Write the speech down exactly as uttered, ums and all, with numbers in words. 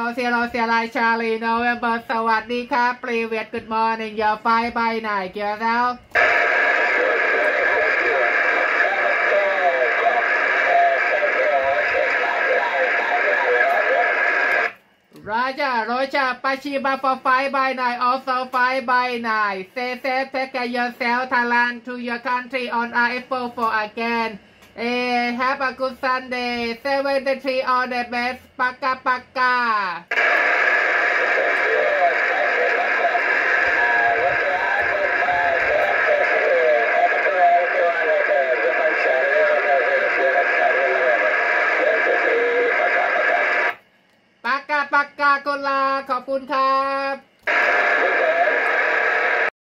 เซียโรเซียไลชาลีโนเวมเบอร์สวัสดีครับปรีเวทกุดมอร์นิ่งอย่าไฟไปไหนเกี่ยวแล้วราชาโรชาปาชิบาฟไฟบายนายออฟไฟบายนายเซเซฟเทคเยอร์เซลทาลัน to your country on อาร์ เอฟ โฟ for again eh have a good Sunday seventy-three all the best ปากกาปากกาปากกาปากกาโกลาขอบคุณครับ